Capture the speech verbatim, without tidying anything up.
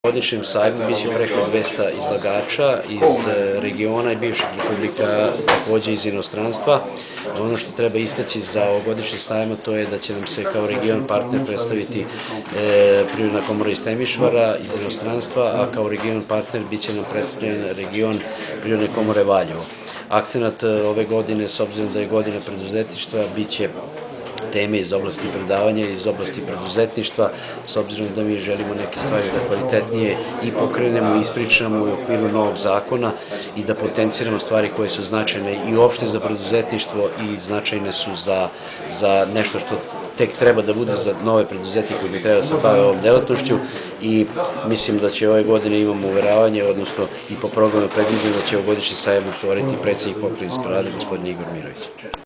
Godišnjem sajmu biće preko dvesta izlagača iz regiona i bivših republika, takođe iz inostranstva. Ono što treba istaći za ovogodišnji sajam, to je da će nam se kao region partner predstaviti Privredna komora iz Temišvara, iz inostranstva, a kao region partner biće nam predstavljen region Privredne komore Valjevo. Akcenat ove godine, s obzirom da je godina preduzetništva, biće teme iz oblasti predavanja i iz oblasti preduzetništva, s obzirom da mi želimo neke stvari da kvalitetnije i pokrenemo i ispričamo u okviru novog zakona i da potenciramo stvari koje su značajne i uopšte za preduzetništvo i značajne su za, za nešto što tek treba da bude za nove preduzetnike koji bi treba da se bave ovom delatnošću i mislim da će ove godine imamo uveravanje, odnosno i po programu predviđeno da će ovogodišnji sajam otvoriti predsednik pokrajinske vlade gospodin Igor Mirović.